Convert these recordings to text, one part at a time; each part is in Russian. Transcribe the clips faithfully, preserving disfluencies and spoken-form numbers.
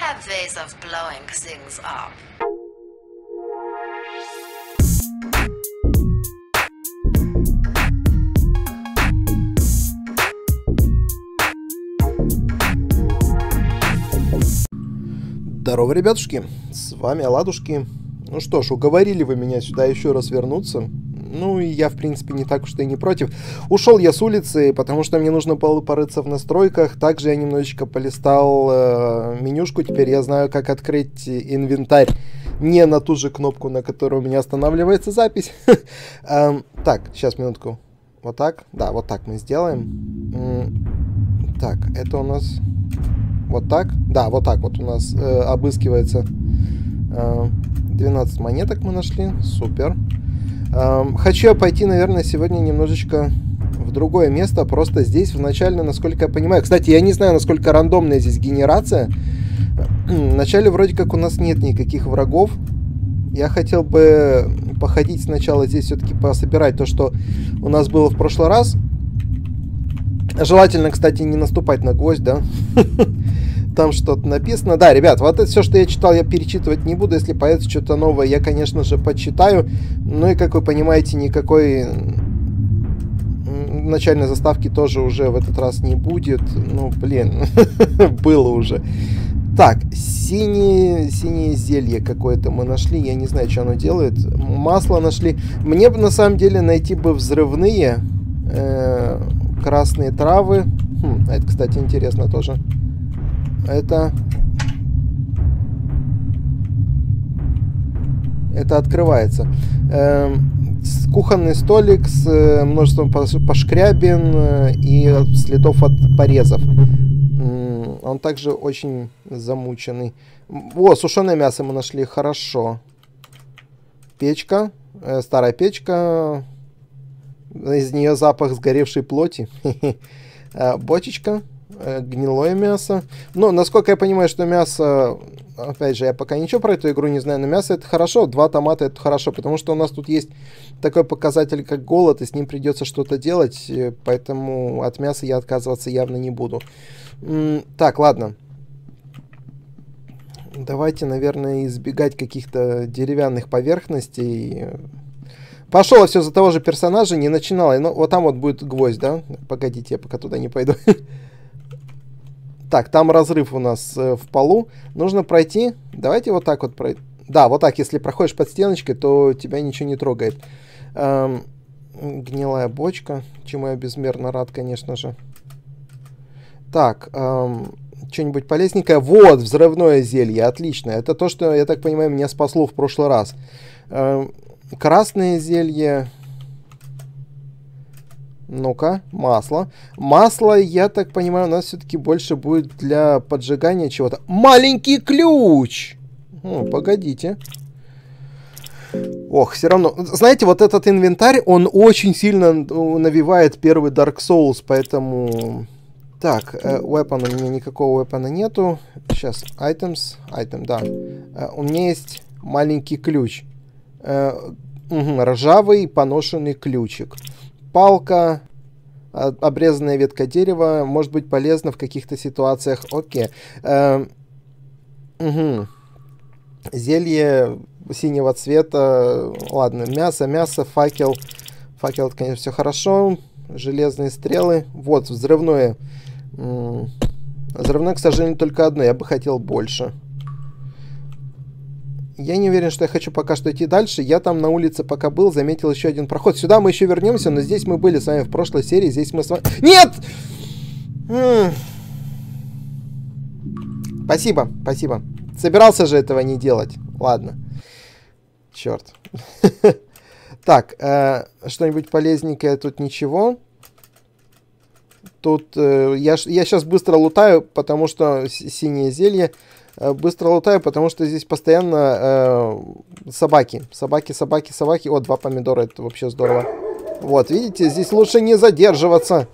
have ways of blowing things up. Здорово, ребятушки, с вами Оладушки. Ну что ж, уговорили вы меня сюда еще раз вернуться. Ну и я, в принципе, не так уж и не против. Ушел я с улицы, потому что мне нужно было порыться в настройках. Также я немножечко полистал э, менюшку. Теперь я знаю, как открыть инвентарь не на ту же кнопку, на которой у меня останавливается запись. Так, сейчас, минутку. Вот так? Да, вот так мы сделаем. Так, это у нас... Вот так? Да, вот так вот у нас э, обыскивается. Э, двенадцать монеток мы нашли. Супер. Э, хочу я пойти, наверное, сегодня немножечко в другое место. Просто здесь вначале, насколько я понимаю... Кстати, я не знаю, насколько рандомная здесь генерация. Вначале вроде как у нас нет никаких врагов. Я хотел бы походить сначала здесь, все-таки пособирать то, что у нас было в прошлый раз. Желательно, кстати, не наступать на гвоздь, да? Там что-то написано. Да, ребят, вот это все, что я читал, я перечитывать не буду. Если появится что-то новое, я, конечно же, почитаю. Ну и, как вы понимаете, никакой начальной заставки тоже уже в этот раз не будет. Ну, блин, было уже. Так, синее, синее зелье какое-то мы нашли. Я не знаю, что оно делает. Масло нашли. Мне бы, на самом деле, найти бы взрывные э, красные травы. Хм, это, кстати, интересно тоже. Это... Это открывается. Эм, кухонный столик с э, множеством пошкрябин э, и следов от порезов. М-м, он также очень замученный. О, сушеное мясо мы нашли. Хорошо. Печка. Э, старая печка. Из нее запах сгоревшей плоти. э, бочечка. Гнилое мясо. Ну, насколько я понимаю, что мясо... Опять же, я пока ничего про эту игру не знаю, но мясо это хорошо, два томата это хорошо, потому что у нас тут есть такой показатель, как голод, и с ним придется что-то делать, поэтому от мяса я отказываться явно не буду. Так, ладно. Давайте, наверное, избегать каких-то деревянных поверхностей. Пошло все за того же персонажа, не начинала. Ну, вот там вот будет гвоздь, да? Погодите, я пока туда не пойду. Так, там разрыв у нас э, в полу. Нужно пройти. Давайте вот так вот пройти. Да, вот так, если проходишь под стеночкой, то тебя ничего не трогает. Эм, гнилая бочка, чему я безмерно рад, конечно же. Так, эм, что-нибудь полезненькое. Вот, взрывное зелье, отлично. Это то, что, я так понимаю, меня спасло в прошлый раз. Эм, красное зелье... Ну-ка, масло. Масло, я так понимаю, у нас все-таки больше будет для поджигания чего-то. Маленький ключ! О, погодите. Ох, все равно... Знаете, вот этот инвентарь, он очень сильно навевает первый Dark Souls, поэтому... Так, э, weapon, у меня никакого weapon нету. Сейчас, items. Item, да. Э, у меня есть маленький ключ. Э, угу, ржавый поношенный ключик. Палка, обрезанная ветка дерева, может быть полезна в каких-то ситуациях. Окей. Э, угу. Зелье синего цвета. Ладно, мясо, мясо, факел. Факел, это, конечно, все хорошо. Железные стрелы. Вот, взрывное. М-м. Взрывное, к сожалению, только одно. Я бы хотел больше. Я не уверен, что я хочу пока что идти дальше. Я там на улице пока был, заметил еще один проход. Сюда мы еще вернемся, но здесь мы были с вами в прошлой серии. Здесь мы с вами... Нет! Спасибо, спасибо. Собирался же этого не делать. Ладно. Черт. Так, э, что-нибудь полезненькое тут ничего. Тут э, я, я сейчас быстро лутаю, потому что синее зелье. Быстро лутаю, потому что здесь постоянно э, собаки. Собаки, собаки, собаки. О, два помидора, это вообще здорово. Вот, видите, здесь лучше не задерживаться.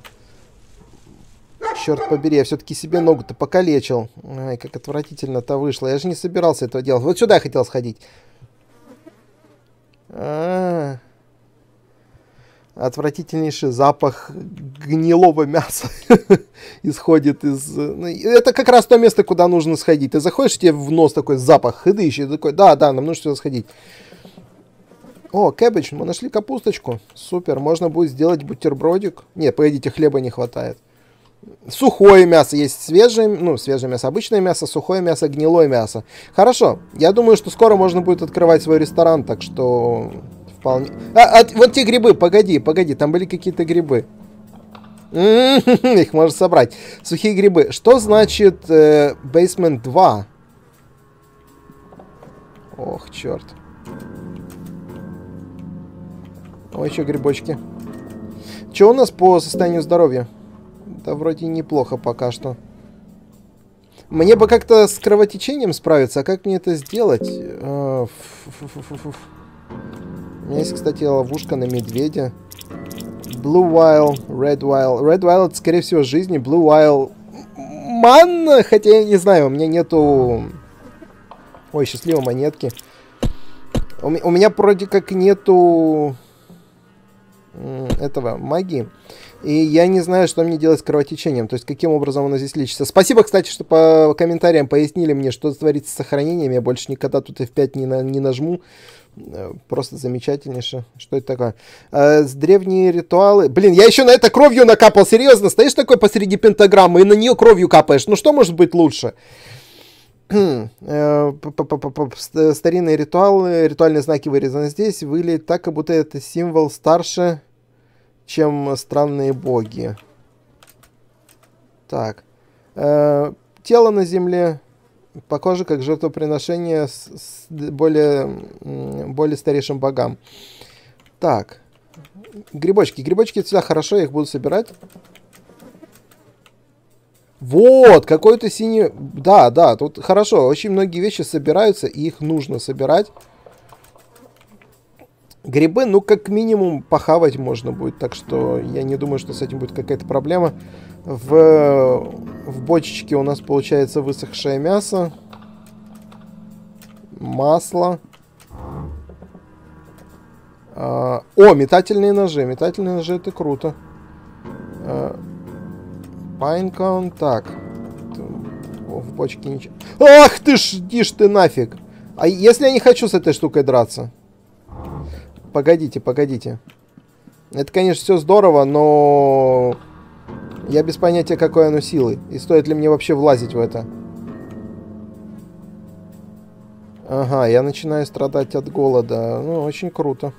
Черт побери, я все-таки себе ногу-то покалечил. Ай, как отвратительно-то вышло. Я же не собирался этого делать. Вот сюда я хотел сходить. А-а-а. Отвратительнейший запах гнилого мяса исходит из... Это как раз то место, куда нужно сходить. Ты заходишь, тебе в нос такой запах, хыдыщ, и такой, да, да, нам нужно сюда сходить. О, кэббидж, мы нашли капусточку. Супер, можно будет сделать бутербродик. Нет, погодите, хлеба не хватает. Сухое мясо, есть свежее, ну, свежее мясо, обычное мясо, сухое мясо, гнилое мясо. Хорошо, я думаю, что скоро можно будет открывать свой ресторан, так что... Вполне... А, а, вот те грибы, погоди, погоди, там были какие-то грибы. Их можно собрать. Сухие грибы. Что значит э, Basement два? Ох, черт. Ой, еще грибочки. Что у нас по состоянию здоровья? Да вроде неплохо пока что. Мне бы как-то с кровотечением справиться, а как мне это сделать? А, у меня есть, кстати, ловушка на медведя. Blue Whale, Red Whale. Red Whale это, скорее всего, жизни. Blue Whale... Манна! Хотя я не знаю, у меня нету... Ой, счастливой монетки. У, у меня вроде как нету... этого, магии. И я не знаю, что мне делать с кровотечением. То есть, каким образом оно здесь лечится. Спасибо, кстати, что по комментариям пояснили мне, что творится с сохранением. Я больше никогда тут эф пять не, на, не нажму. Просто замечательнейше. Что это такое? А, с древние ритуалы. Блин, я еще на это кровью накапал. Серьезно, стоишь такой посреди пентаграммы и на нее кровью капаешь. Ну что может быть лучше? Старинные ритуалы, ритуальные знаки вырезаны здесь. Выглядит так, как будто это символ старше, чем странные боги. Так. Тело на земле. Похоже, как жертвоприношение с, с более, более старейшим богам. Так. Грибочки. Грибочки всегда хорошо, я их буду собирать. Вот, какой-то синий... Да, да, тут хорошо. Очень многие вещи собираются, и их нужно собирать. Грибы, ну, как минимум, похавать можно будет. Так что я не думаю, что с этим будет какая-то проблема. В, в бочечке у нас получается высохшее мясо. Масло. А, о, метательные ножи. Метательные ножи — это круто. А, Пайнкон. Так. В бочке ничего. Ах ты ж, дишь ты нафиг. А если я не хочу с этой штукой драться? Погодите, погодите. Это, конечно, все здорово, но... Я без понятия, какой оно силы. И стоит ли мне вообще влазить в это? Ага, я начинаю страдать от голода. Ну, очень круто.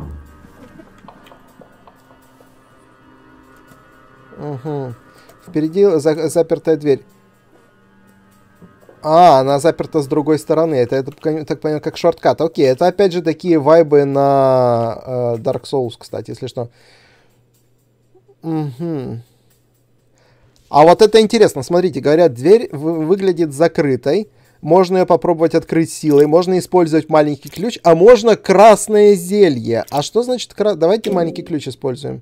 Угу. Впереди за запертая дверь. А, она заперта с другой стороны. Это, это так понял, как шорткат. Окей, это опять же такие вайбы на э, Dark Souls, кстати, если что. Угу. А вот это интересно. Смотрите, говорят, дверь вы выглядит закрытой. Можно ее попробовать открыть силой. Можно использовать маленький ключ. А можно красное зелье. А что значит красное? Давайте маленький ключ используем.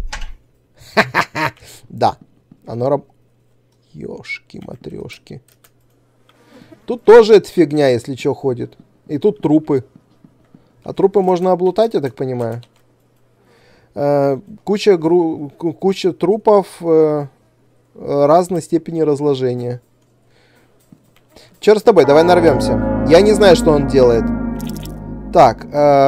Да. Оно раб... Ёшки-матрёшки. Тут тоже эта фигня, если что, ходит. И тут трупы. А трупы можно облутать, я так понимаю. Э, куча, гру... куча трупов э, разной степени разложения. Черт с тобой, давай нарвемся. Я не знаю, что он делает. Так.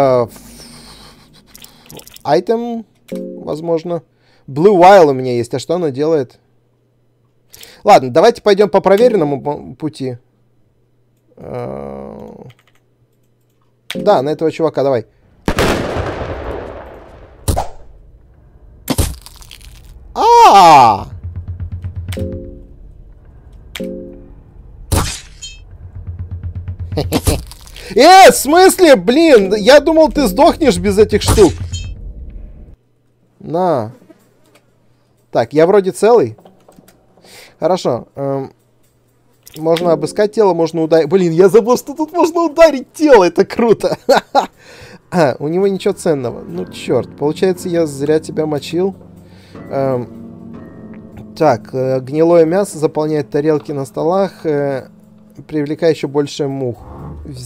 Айтем, возможно. Blue Whale у меня есть. А что оно делает? Ладно, давайте пойдем по проверенному пути. Да, на этого чувака, давай. А! Э, в смысле, блин? Я думал, ты сдохнешь без этих штук. На. Так, я вроде целый. Хорошо. Эм, можно обыскать тело, можно ударить. Блин, я забыл, что тут можно ударить тело. Это круто. А, у него ничего ценного. Ну, черт. Получается, я зря тебя мочил. Эм, так, э, гнилое мясо заполняет тарелки на столах, э, привлекая еще больше мух.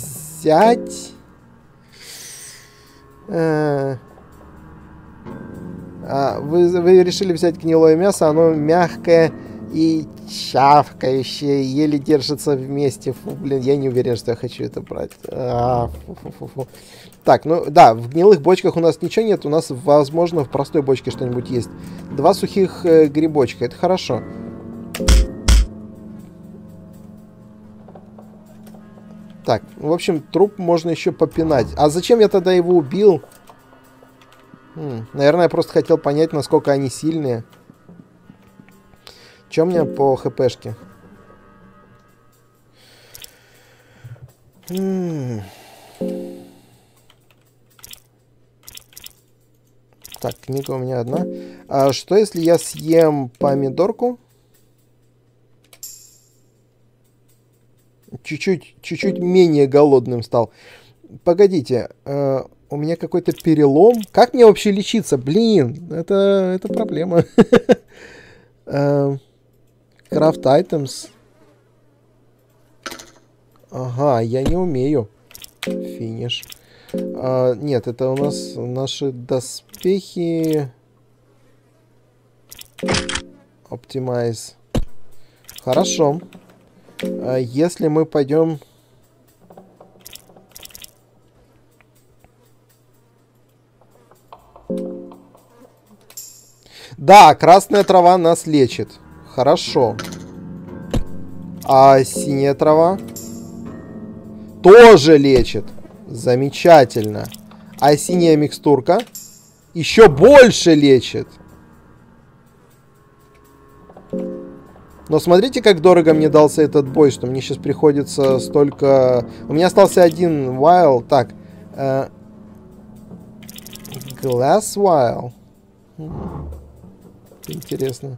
Взять. Э, А, вы, вы решили взять гнилое мясо, оно мягкое и чавкающее, еле держится вместе. Фу, блин, я не уверен, что я хочу это брать. А, фу, фу, фу, фу. Так, ну да, в гнилых бочках у нас ничего нет, у нас, возможно, в простой бочке что-нибудь есть. Два сухих э, грибочка, это хорошо. Так, в общем, труп можно еще попинать. А зачем я тогда его убил? Хм, наверное, я просто хотел понять, насколько они сильные. Че у меня по хпшке? М-м. Так, книга у меня одна. А что, если я съем помидорку? Чуть-чуть, чуть-чуть менее голодным стал. Погодите, э, у меня какой-то перелом. Как мне вообще лечиться? Блин, это, это проблема. Craft items. Ага, я не умею. Финиш. А, нет, это у нас наши доспехи. Optimize. Хорошо. А если мы пойдем... Да, красная трава нас лечит. Хорошо. А синяя трава тоже лечит. Замечательно. А синяя микстурка еще больше лечит. Но смотрите, как дорого мне дался этот бой, что мне сейчас приходится столько... У меня остался один вайл. Так. Э... Glass vial. Интересно.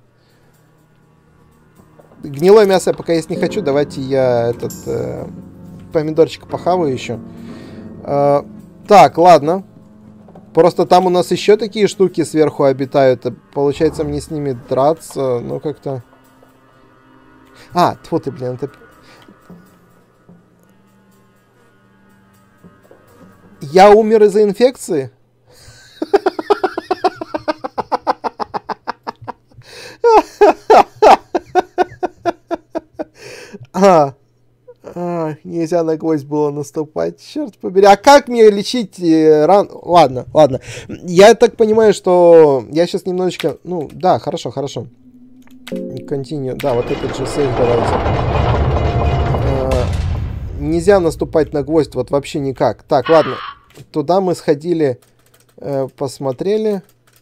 Гнилое мясо я пока есть не хочу. Давайте я этот э, помидорчик похаваю еще. Э, так, ладно. Просто там у нас еще такие штуки сверху обитают. Получается, мне с ними драться. Ну, как-то... А, тьфу ты, блин, это... Я умер из-за инфекции? А, а, нельзя на гвоздь было наступать, черт побери. А как мне лечить э, ран? Ладно, ладно. Я так понимаю, что я сейчас немножечко... Ну, да, хорошо, хорошо. Continue. Да, вот этот же сейф давайте. А, нельзя наступать на гвоздь, вот вообще никак. Так, ладно. Туда мы сходили, э, посмотрели.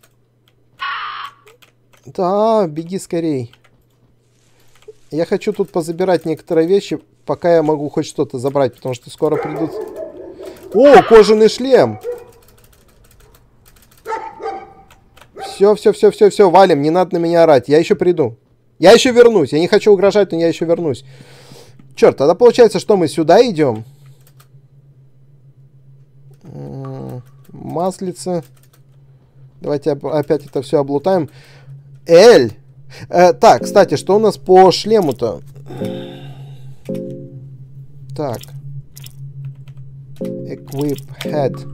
Да, беги скорей. Я хочу тут позабирать некоторые вещи, пока я могу хоть что-то забрать, потому что скоро придут... О, кожаный шлем! Все, все, все, все, все, валим, не надо на меня орать, я еще приду. Я еще вернусь, я не хочу угрожать, но я еще вернусь. Черт, тогда получается, что мы сюда идем. Маслица. Давайте опять это все облутаем. Эль! Э, так, кстати, что у нас по шлему-то? Так. Equip head.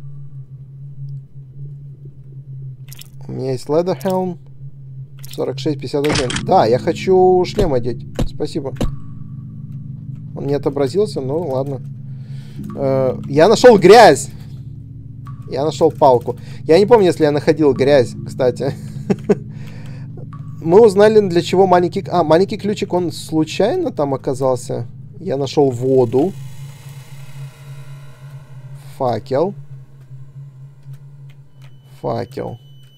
У меня есть leather helm. сорок шесть пятьдесят один. Да, я хочу шлем одеть. Спасибо. Он не отобразился, ну ладно. Э, я нашел грязь. Я нашел палку. Я не помню, если я находил грязь, кстати. Мы узнали, для чего маленький... А, маленький ключик, он случайно там оказался. Я нашел воду. Факел. Факел.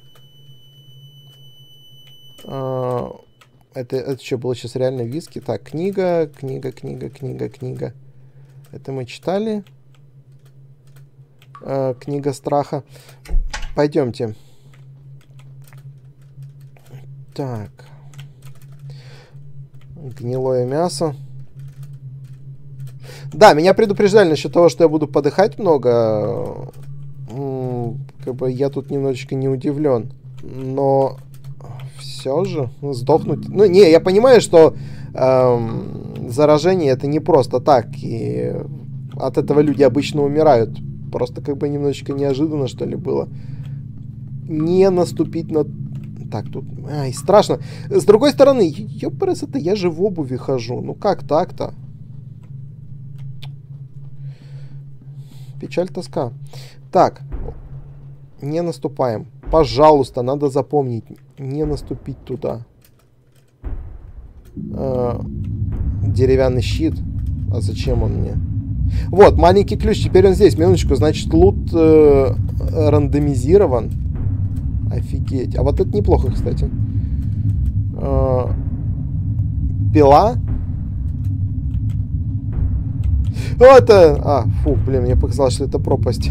А, это, это что, было сейчас реально виски? Так, книга, книга, книга, книга, книга. Это мы читали. А, книга страха. Пойдемте. Так. Гнилое мясо. Да, меня предупреждали насчет того, что я буду подыхать много. Как бы я тут немножечко не удивлен. Но все же сдохнуть... Ну, не, я понимаю, что эм, заражение это не просто так. И от этого люди обычно умирают. Просто как бы немножечко неожиданно, что ли, было. не наступить на... Так, тут... Ай, страшно. С другой стороны, ёпрс, это я же в обуви хожу. Ну как так-то? Печаль, тоска. Так. Не наступаем. Пожалуйста, надо запомнить. Не наступить туда. А, деревянный щит. А зачем он мне? Вот, маленький ключ. Теперь он здесь. Минуточку. Значит, лут э, рандомизирован. Офигеть. А вот это неплохо, кстати. А, пила. О, это... А, фу, блин, мне показалось, что это пропасть.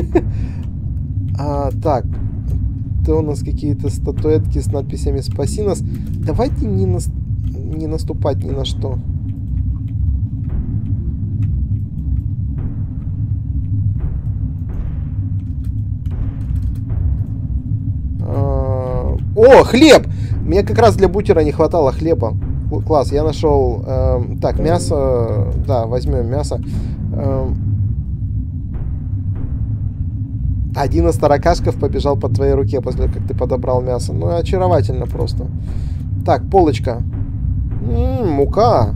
А, так. Это у нас какие-то статуэтки с надписями «Спаси нас». Давайте не, нас... не наступать ни на что. А... О, хлеб! Мне как раз для бутера не хватало хлеба. Класс, я нашел... Э, так, мясо... Да, возьмем мясо. Э, один из таракашков побежал по твоей руке после как ты подобрал мясо. Ну, очаровательно просто. Так, полочка. М-м, мука.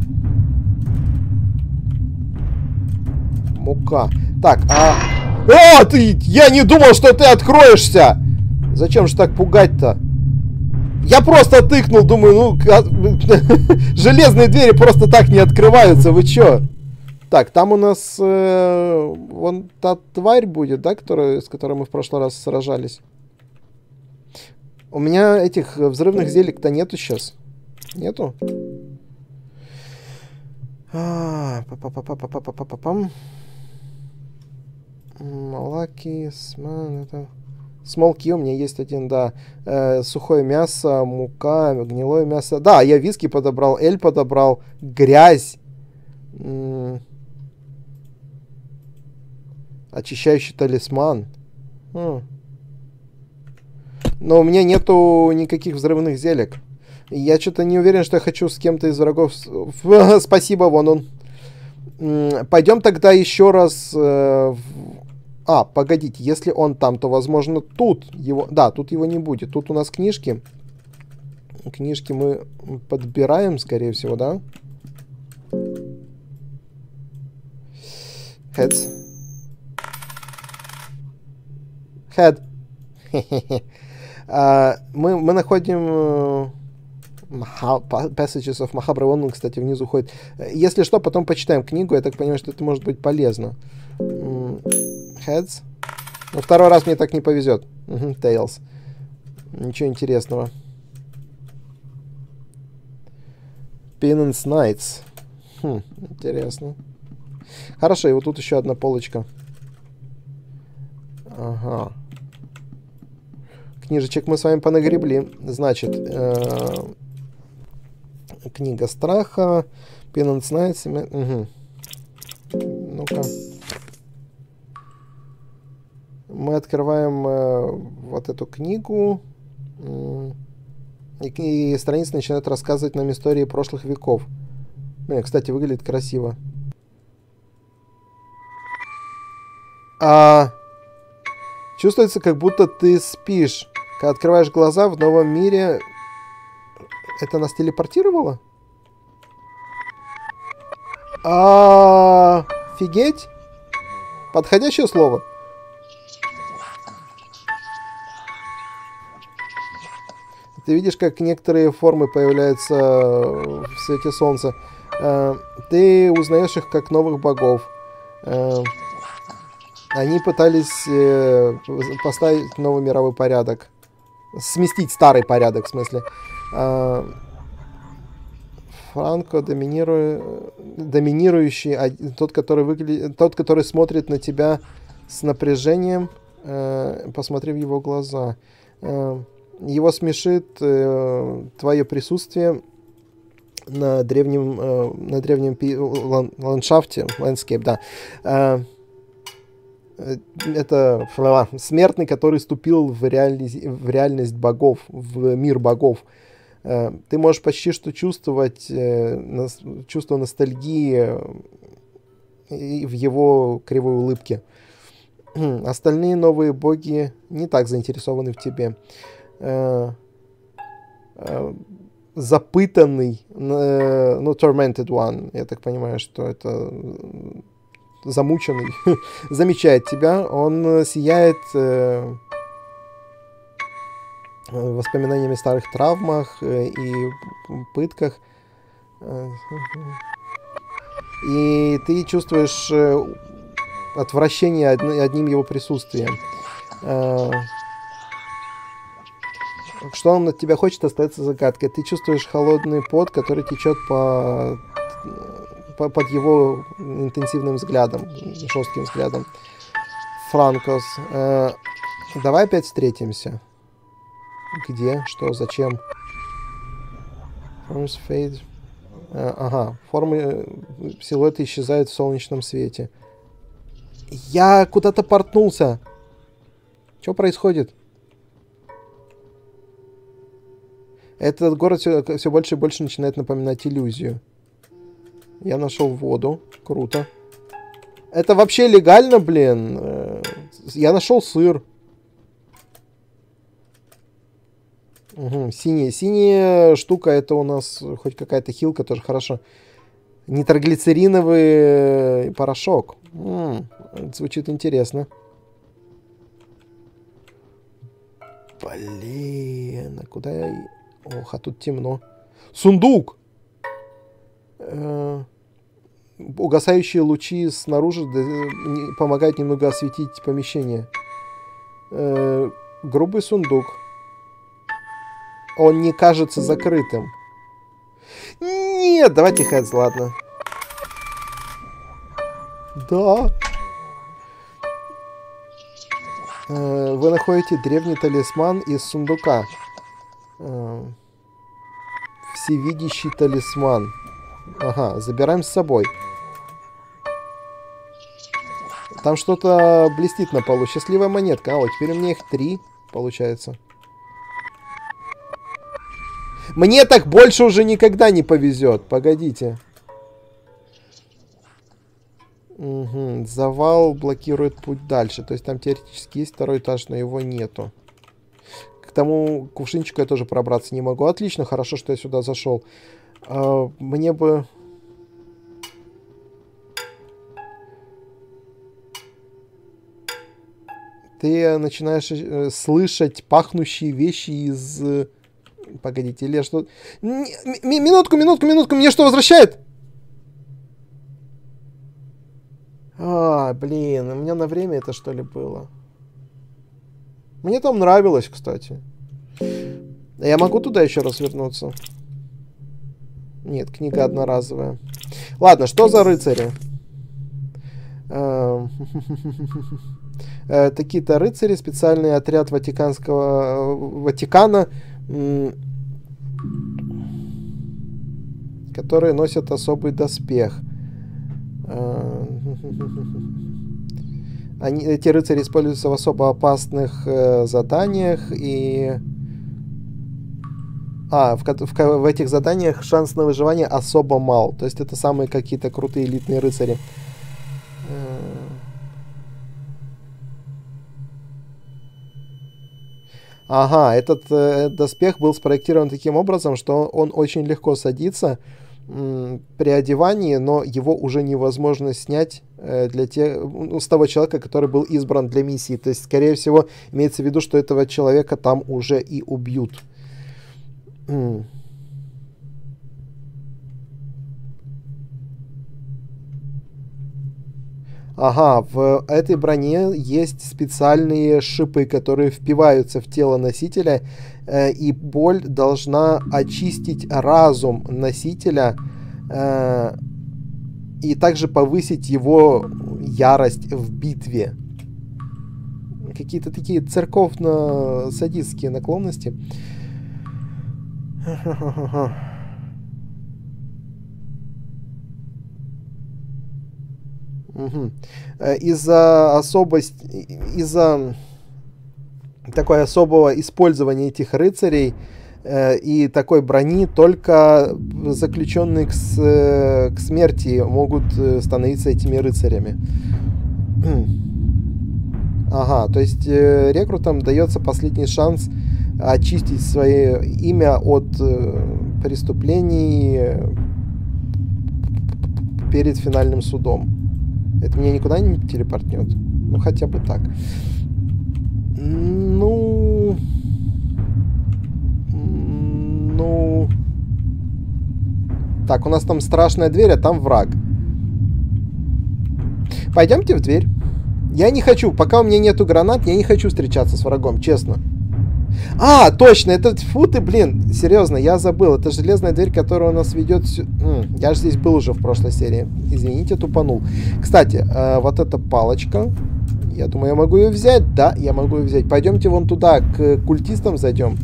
Мука. Так, а... О, ты... Я не думал, что ты откроешься! Зачем же так пугать-то? Я просто тыкнул, думаю, ну... Железные двери просто так не открываются, вы чё? Так, там у нас... Э, вон та тварь будет, да, которая, с которой мы в прошлый раз сражались. У меня этих взрывных зелек-то нету сейчас. Нету? А, па-па-па-па-па-па-па-пам. Малаки, сман, это... Смолки у меня есть один, да. Э, сухое мясо, мука, гнилое мясо. Да, я виски подобрал, эль подобрал, грязь. М-м. Очищающий талисман. М. Но у меня нету никаких взрывных зелек. Я что-то не уверен, что я хочу с кем-то из врагов... Спасибо, вон он. М-м. Пойдем тогда еще раз... Э, в... А, погодите, если он там, то, возможно, тут его... Да, тут его не будет. Тут у нас книжки. Книжки мы подбираем, скорее всего, да? Heads. Head. uh, мы, мы находим... Маха... Passages of Mahabharata. Вон он, кстати, внизу ходит. Если что, потом почитаем книгу. Я так понимаю, что это может быть полезно. Heads. Ну, второй раз мне так не повезет. Угу, Tails. Ничего интересного. Penance Knights. Хм, интересно. Хорошо, и вот тут еще одна полочка. Ага. Книжечек мы с вами понагребли. Значит, э книга страха. Penance Knights. Угу. Ну-ка. Мы открываем э, вот эту книгу, э, и, и страницы начинают рассказывать нам истории прошлых веков. Блин, кстати, выглядит красиво. А, чувствуется, как будто ты спишь. Когда открываешь глаза в новом мире... Это нас телепортировало? А, офигеть? Подходящее слово. Ты видишь, как некоторые формы появляются в свете солнца. Ты узнаешь их как новых богов. Они пытались поставить новый мировой порядок. Сместить старый порядок, в смысле. Франко доминируя... доминирующий, тот, который выглядит, тот, который смотрит на тебя с напряжением. Посмотри в его глаза. Его смешит э, твое присутствие на древнем, э, на древнем пи- лан- ландшафте, landscape, да. Э, это фла, смертный, который вступил в, реали- в реальность богов, в мир богов. Э, ты можешь почти что чувствовать э, нас- чувство ностальгии в его кривой улыбке. Остальные новые боги не так заинтересованы в тебе. Э, э, запытанный, э, ну, Tormented One, я так понимаю, что это замученный, замечает тебя. Он сияет э, воспоминаниями о старых травмах э, и пытках. И ты чувствуешь э, отвращение од- одним его присутствием. Э, что он от тебя хочет, остается загадкой. Ты чувствуешь холодный пот, который течет по, по, под его интенсивным взглядом, жестким взглядом. Франкос, э, давай опять встретимся. Где? Что? Зачем? Forms fade. Э, ага, формы силуэта исчезают в солнечном свете. Я куда-то портнулся. Что происходит? Этот город все, все больше и больше начинает напоминать иллюзию. Я нашел воду. Круто. Это вообще легально, блин? Я нашел сыр. Угу, синяя. Синяя штука, это у нас хоть какая-то хилка, тоже хорошо. Нитроглицериновый порошок. М-м, это звучит интересно. Блин, а куда я... Ох, а тут темно. Сундук! Э-э- угасающие лучи снаружи помогают немного осветить помещение. Э-э- грубый сундук. Он не кажется закрытым. Нет, давайте хэдс, ладно. Да. Э, вы находите древний талисман из сундука. Э, всевидящий талисман. Ага, забираем с собой. Там что-то блестит на полу. Счастливая монетка. А, вот теперь у меня их три, получается. Мне так больше уже никогда не повезет. Погодите. Угу. Завал блокирует путь дальше. То есть там теоретически есть второй этаж, но его нету. К тому кувшинчику я тоже пробраться не могу. Отлично, хорошо, что я сюда зашел. А, мне бы... Ты начинаешь э, слышать пахнущие вещи из... Погодите, или что... М- минутку, минутку, минутку, меня что, возвращает? А, блин, у меня на время это что ли было? Мне там нравилось, кстати. Я могу туда еще раз вернуться? Нет, книга одноразовая. Ладно, что за рыцари? Такие-то рыцари, специальный отряд Ватиканского... Ватикана... которые носят особый доспех. Они, эти рыцари используются в особо опасных э, заданиях и... А, в, в, в этих заданиях шанс на выживание особо мал. То есть это самые какие-то крутые элитные рыцари. Ага, этот э, доспех был спроектирован таким образом, что он очень легко садится м, при одевании, но его уже невозможно снять э, для тех, ну, с того человека, который был избран для миссии. То есть, скорее всего, имеется в виду, что этого человека там уже и убьют. М. Ага, в этой броне есть специальные шипы, которые впиваются в тело носителя, э, и боль должна очистить разум носителя э, и также повысить его ярость в битве. Какие-то такие церковно-садистские наклонности. Угу. Из-за особости, из-за такой особого использования этих рыцарей э, и такой брони только заключенные к, с, к смерти могут становиться этими рыцарями. Ага, то есть э, рекрутам дается последний шанс очистить свое имя от э, преступлений э, перед финальным судом. Это меня никуда не телепортнет. Ну, хотя бы так. Ну... Ну... Так, у нас там страшная дверь, а там враг. Пойдемте в дверь. Я не хочу, пока у меня нету гранат, я не хочу встречаться с врагом, честно. А, точно, это, фу ты, блин, серьезно, я забыл. Это железная дверь, которая у нас ведет... Сю... М, я же здесь был уже в прошлой серии. Извините, тупанул. Кстати, э, вот эта палочка. Я думаю, я могу ее взять. Да, я могу ее взять. Пойдемте вон туда, к культистам зайдем.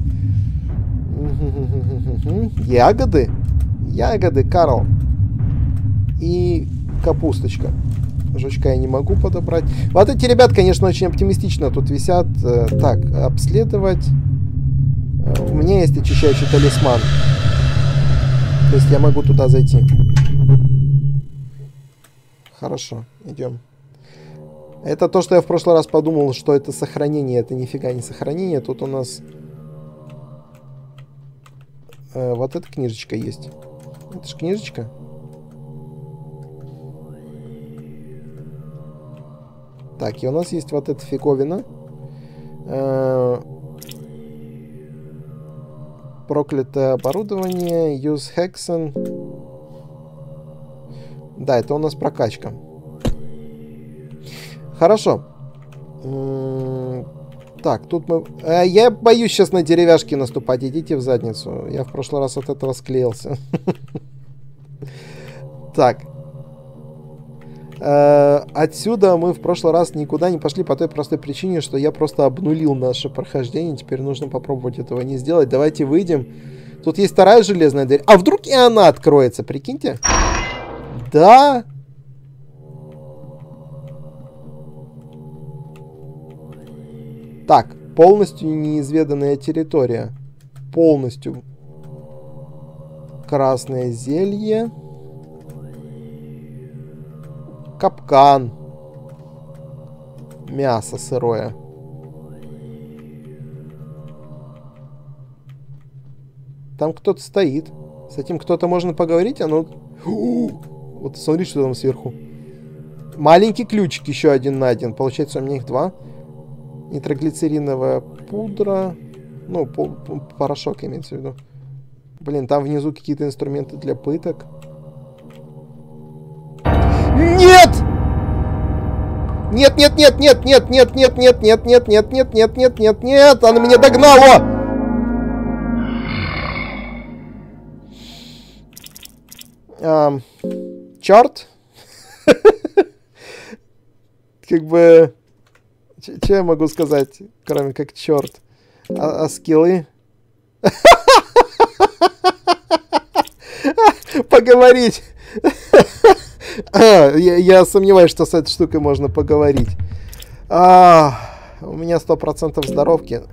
Ягоды. Ягоды, Карл. И капусточка. Жучка я не могу подобрать. Вот эти ребят, конечно, очень оптимистично тут висят. Так, обследовать. У меня есть очищающий талисман. То есть я могу туда зайти. Хорошо, идем. Это то, что я в прошлый раз подумал, что это сохранение. Это нифига не сохранение. Тут у нас э, вот эта книжечка есть. Это же книжечка. Так, и у нас есть вот эта фиговина. Э, проклятое оборудование. Use Hexen. Да, это у нас прокачка. Хорошо. М-м, так, тут мы... Э, я боюсь сейчас на деревяшки наступать. Идите в задницу. Я в прошлый раз от этого склеился. Так. Отсюда мы в прошлый раз никуда не пошли по той простой причине, что я просто обнулил наше прохождение. Теперь нужно попробовать этого не сделать. Давайте выйдем. Тут есть вторая железная дверь. А вдруг и она откроется, прикиньте? Да. Так, полностью неизведанная территория. Полностью. Красное зелье. Капкан. Мясо сырое. Там кто-то стоит. С этим кто-то можно поговорить, оно... Вот смотри, что там сверху. Маленький ключик еще один найден. Получается, у меня их два. Нитроглицериновая пудра. Ну, порошок имеется в виду. Блин, там внизу какие-то инструменты для пыток. Нет! Нет, нет, нет, нет, нет, нет, нет, нет, нет, нет, нет, нет, нет, нет, нет, нет, она меня догнала! Эм, черт? Как бы... Что я могу сказать, кроме как черт? А, а скиллы? Поговорить! А, я, я сомневаюсь, что с этой штукой можно поговорить. А, у меня сто процентов здоровки.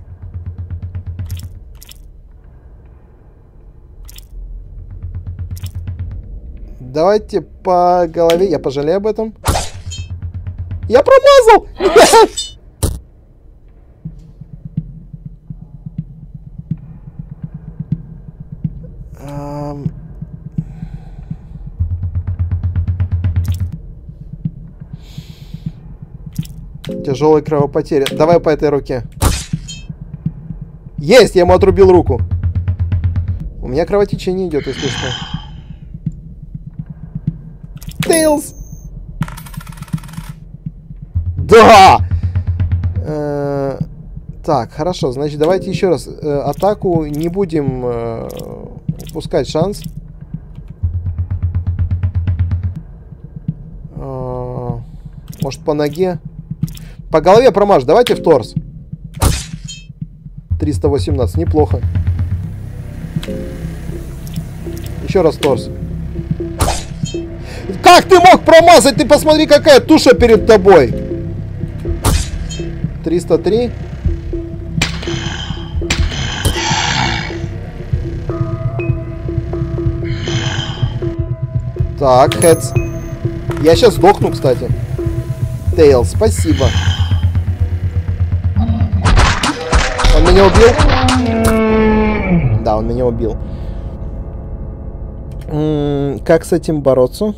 Давайте по голове. Я пожалею об этом. Я промазал! Нет! Ам... Тяжелая кровопотеря. Давай по этой руке. Есть! Я ему отрубил руку. У меня кровотечение идет, если что. Тейлз! Да! Э-э- так, хорошо. Значит, давайте еще раз. Э- атаку не будем э- упускать шанс. Э- может, по ноге? По голове промажь. Давайте в торс. триста восемнадцать. Неплохо. Еще раз торс. Как ты мог промазать? Ты посмотри, какая туша перед тобой. триста три. Так, Хэдс. Я сейчас сдохну, кстати. Тейл, спасибо. меня убил? Да, он меня убил. М-м, как с этим бороться?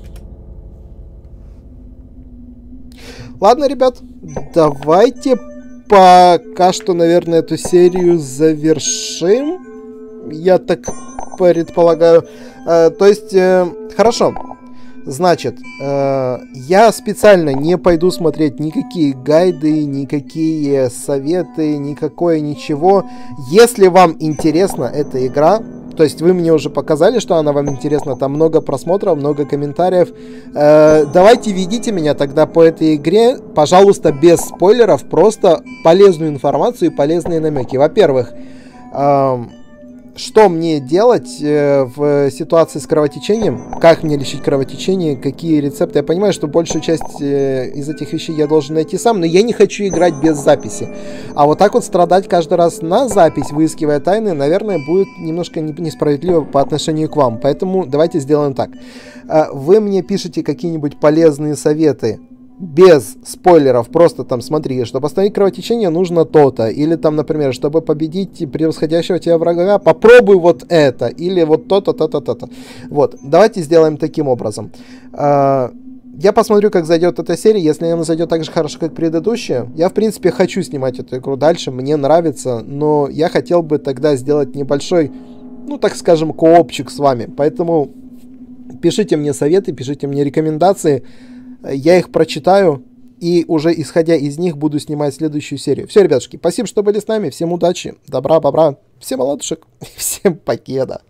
Ладно, ребят, давайте пока что, наверное, эту серию завершим. Я так предполагаю. Э, то есть, э, хорошо. Значит, э, я специально не пойду смотреть никакие гайды, никакие советы, никакое ничего. Если вам интересна эта игра, то есть вы мне уже показали, что она вам интересна, там много просмотров, много комментариев. Э, давайте ведите меня тогда по этой игре, пожалуйста, без спойлеров, просто полезную информацию и полезные намеки. Во-первых, э, что мне делать э, в ситуации с кровотечением, как мне лечить кровотечение, какие рецепты. Я понимаю, что большую часть э, из этих вещей я должен найти сам, но я не хочу играть без записи. А вот так вот страдать каждый раз на запись, выискивая тайны, наверное, будет немножко несправедливо по отношению к вам. Поэтому давайте сделаем так. Э, вы мне пишите какие-нибудь полезные советы, без спойлеров, просто там смотри, чтобы остановить кровотечение, нужно то-то. Или там, например, чтобы победить превосходящего тебя врага, попробуй вот это. Или вот то-то, то-то, то-то. Вот, давайте сделаем таким образом. Я посмотрю, как зайдет эта серия. Если она зайдет так же хорошо, как предыдущая, я, в принципе, хочу снимать эту игру дальше, мне нравится, но я хотел бы тогда сделать небольшой, ну, так скажем, коопчик с вами. Поэтому пишите мне советы, пишите мне рекомендации. Я их прочитаю и уже исходя из них буду снимать следующую серию. Все, ребятушки, спасибо, что были с нами. Всем удачи, добра, бобра, всем оладушек, всем покеда.